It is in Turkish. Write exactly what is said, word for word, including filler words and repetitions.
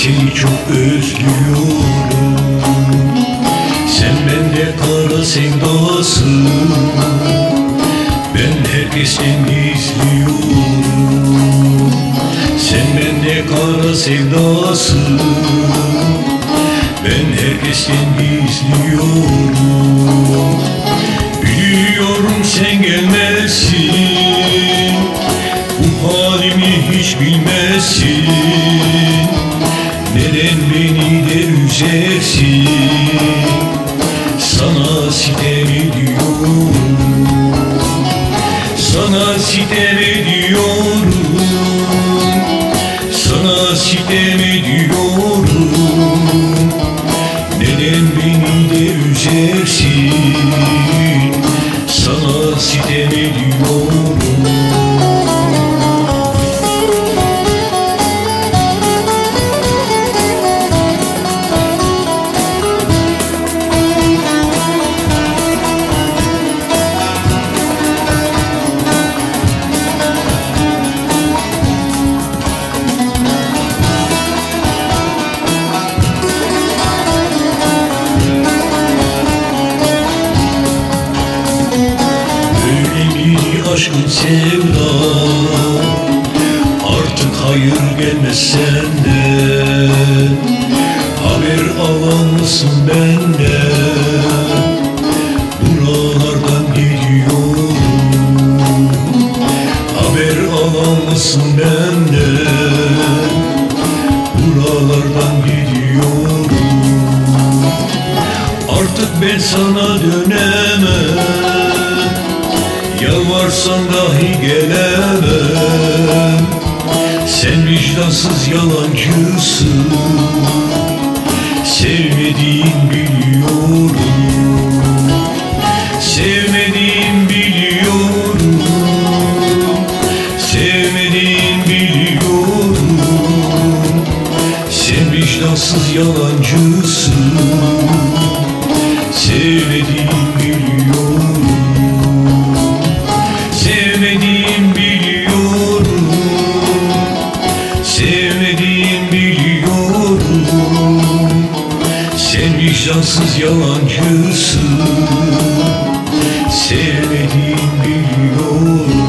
seni çok özlüyorum. Sen bende kara sevdasın, ben herkesten gizliyorum. Sen bende kara sevdasın, ben herkesten gizliyorum. Biliyorum sen gelmezsin, bu halimi hiç bilmezsin. Neden beni de üzersin, sana sitem ediyorum. Sana sitem ediyorum, sana sitem ediyorum. Neden beni de üzersin, sana sitem ediyorum. Aşkın sevda, artık hayır gelmez senden. Haber alan mısın benden? Buralardan geliyorum. Haber alan mısın benden? Buralardan geliyorum. Artık ben sana dönemem, yalvarsan dahi gelemem. Sen vicdansız yalancısın, sevmediğin biliyorum. Sevmediğin biliyorum, sevmediğin biliyorum. Sen vicdansız yalancısın, sevmediğin biliyorum. Sevmediğim biliyorum, sevmediğim biliyorum. Sen vicdansız yalancısın, sevmediğim biliyorum.